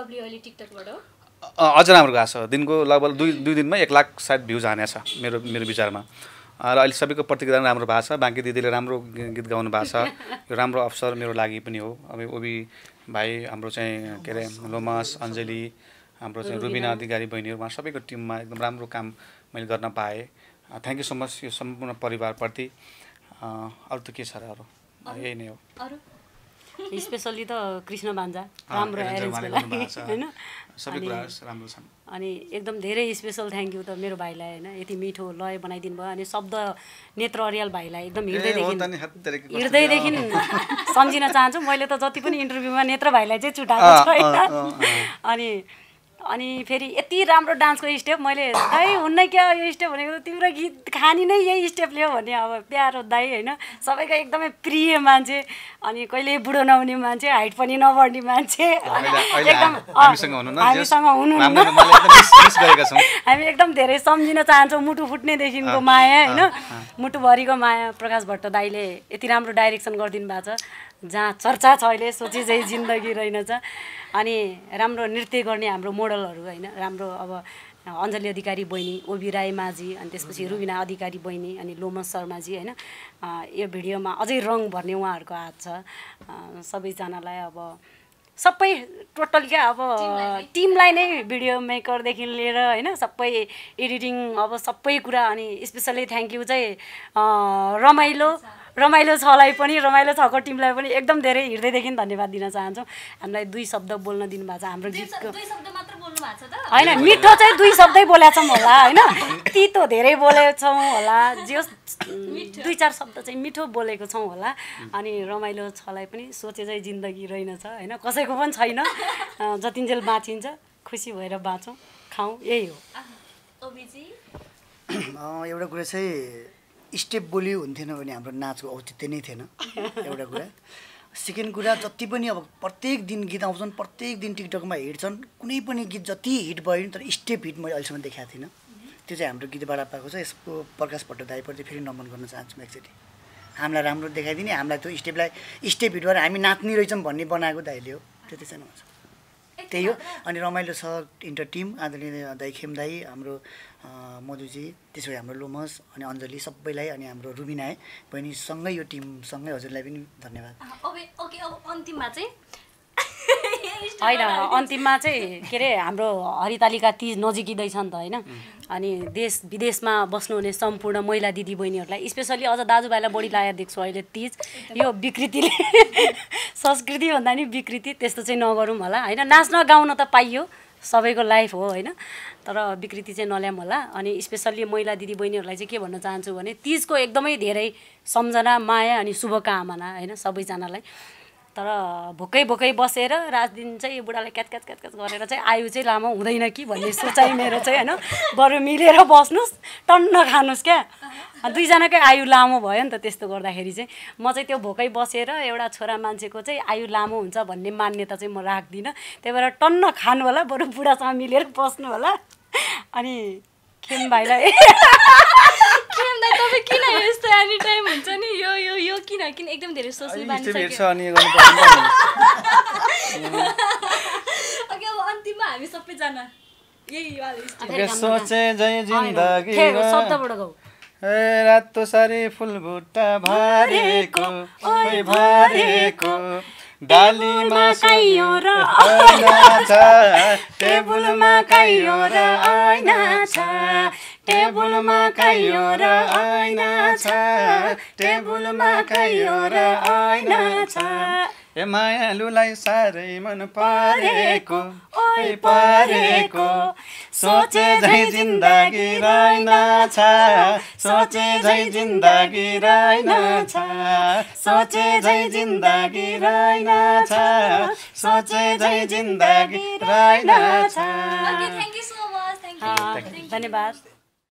अझ राम्रो गएको छ दिनको लगभग 2 दिनमा 1 लाख सायद भ्युज हानेछ मेरो विचारमा र अहिले सबैको प्रतिक्रिया राम्रो भएको छ बाँकी दिदीले राम्रो गीत गाउनु भएको छ यो राम्रो अवसर मेरो लागि पनि हो अब ओबी भाइ हाम्रो चाहिँ के अरे लोमस अञ्जली हाम्रो चाहिँ रुबिना अधिकारी बहिनीहरू उहाँ सबैको टिममा एकदम राम्रो काम मैले गर्न पाएँ थ्याङ्क यू सो मच यो सम्पूर्ण परिवारप्रति अरू त के छ र अरू यही नै हो स्पेसल्ली त कृष्ण भान्जा राम्रो एरेन्जको लागि होइन सबै कुरा राम्रो छन् अनि एकदम धेरै स्पेसल थ्याङ्क यू त मेरो भाइलाई होइन यति मिठो लय बनाइदिनु भयो अनि शब्द नेत्र अर्याल भाइलाई एकदम हृदयदेखि सम्झिन चाहन्छु मैले त जति पनि इन्टरभ्यूमा नेत्र भाइलाई चाहिँ छुटाएको छैन अनि अनि फेरि यति राम्रो डान्सको स्टेप मैले दाइ हुन्न क्या यो स्टेप भनेको त तिम्रो गीत खानी नै यही स्टेपले हो भने अब प्यारो दाइ होइन सबैको एकदमै प्रिय मान्छे अनि कहिले बुढो नहुने मान्छे हाइट पनि नबढ्ने मान्छे एकदम हामीसँग हुनुहुन्न हामी एकदम धेरै सम्झिन चाहन्छौँ मुटु फुट्नेदेखिको माया होइन मुटुभरिको माया प्रकाश भट्ट दाइले यति राम्रो डाइरेक्सन गरिदिनु भएको छ जहाँ चर्चा छ अहिले सोचे चाहिँ जिन्दगी रहेनछ अनि राम्रो नृत्य गर्ने हाम्रो मोडलहरू होइन राम्रो अब अञ्जली अधिकारी बहिनी ओबी राई माझी अनि त्यसपछि रुबिना अधिकारी बहिनी अनि लोमस शर्माजी होइन यो भिडियोमा अझै रङ भर्ने उहाँहरूको हात छ सबैजनालाई अब सबै टोटल क्या अब टिमलाई नै भिडियो मेकरदेखि लिएर होइन सबै एडिटिङ अब सबै कुरा अनि स्पेसल्ली थ्याङ्क यू चाहिँ रमाइलो छलाई पनि रमाइलो छको टिमलाई पनि एकदम धेरै हृदयदेखि धन्यवाद दिन चाहन्छौँ हामीलाई 2 शब्द बोल्न दिनुभएको छ हाम्रो गीतको होइन मिठो चाहिँ 2 शब्दै बोलेको छौँ होला होइन तितो धेरै बोलेछौँ होला जे 2-4 शब्द चाहिँ मिठो बोलेको छौँ होला अनि रमाइलो छलाई पनि सोचे चाहिँ जिन्दगी रहेनछ होइन कसैको पनि छैन जतिन्जेल बाँचिन्छ खुसी भएर बाँचौँ खाउँ यही हो एउटा कुरा चाहिँ स्टेप बोलियो हुन्थेन भने हाम्रो नाचको औचित्य नै थिएन एउटा कुरा सेकेन्ड कुरा जति पनि अब प्रत्येक दिन गीत आउँछन् प्रत्येक दिन टिकटकमा हिँड्छन् कुनै पनि गीत जति हिट भयो नि तर स्टेप हिट मैले अहिलेसम्म देखाएको थिइनँ त्यो चाहिँ हाम्रो गीतबाट पाएको छ यसको प्रकाश भट्ट दाइप्रति फेरि नमन गर्न चाहन्छु म एकचोटि हामीलाई राम्रो देखाइदिने हामीलाई त्यो स्टेप हिट गरेर हामी नाच्ने रहेछौँ भन्ने बनाएको दाइले हो त्यति चाहिँ हुन्छ त्यही हो अनि रमाइलो छ इन्टर टिम आदरणीय दाइ खेम दाइ हाम्रो मधुजी त्यसो भए हाम्रो लोमस अनि अञ्जली सबैलाई अनि हाम्रो रुबिना बहिनीसँगै यो टिमसँगै हजुरलाई पनि धन्यवाद अब अन्तिममा चाहिँ होइन अन्तिममा चाहिँ के अरे हाम्रो हरितालिका तीज नजिकिँदैछ नि त होइन अनि देश विदेशमा बस्नुहुने सम्पूर्ण महिला दिदी बहिनीहरूलाई स्पेसली अझ दाजुभाइलाई बढी लागेर देख्छु अहिले तीज यो विकृतिले संस्कृति भन्दा नि विकृति त्यस्तो चाहिँ नगरौँ होला होइन नाच्न गाउन त पाइयो सबैको लाइफ हो होइन तर विकृति चाहिँ नल्याऊँ होला अनि स्पेसल्ली महिला दिदी बहिनीहरूलाई चाहिँ के भन्न चाहन्छु भने तीजको एकदमै धेरै सम्झना माया अनि शुभकामना होइन सबैजनालाई तर भोकै बसेर रात दिन चाहिँ यो बुढालाई क्याच गरेर चाहिँ आयु चाहिँ लामो हुँदैन कि भन्ने सोचाइ मेरो चाहिँ होइन बरु मिलेर बस्नुहोस् टन्न खानुहोस् क्या 2 जनाकै आयु लामो भयो नि त त्यस्तो गर्दाखेरि चाहिँ म चाहिँ त्यो भोकै बसेर एउटा छोरा मान्छेको चाहिँ आयु लामो हुन्छ भन्ने मान्यता चाहिँ म राख्दिनँ त्यही भएर टन्न खानु होला बरु बुढासँग मिलेर बस्नु होला अनि खेम भाइलाई खेम दाइ तपाईँ किन यस्तो एनी टाइम हुन्छ नि यो किन एकदम धेरै सोच्नु बानिसक्यो अब अन्तिममा हामी सबैजना यही वाला सोचे जय जिन्दगी शब्दबाट गाउँ रातो सारी फुलबुट्टा भरेको डालीमा काइयो र ऐना छ टेबलमा काइयो र ऐना छ टेबलमा काइयो र ऐना छ टेबलमा काइयो र ऐना छ ए मायालुलाई साह्रै मन परेको ओइ परेको सोचे झै जिन्दगी रहेनछ सोचे झै जिन्दगी रहेनछ सोचे झै जिन्दगी रहेनछ सोचे झै जिन्दगी रहेनछ thank you so much thank you धन्यवाद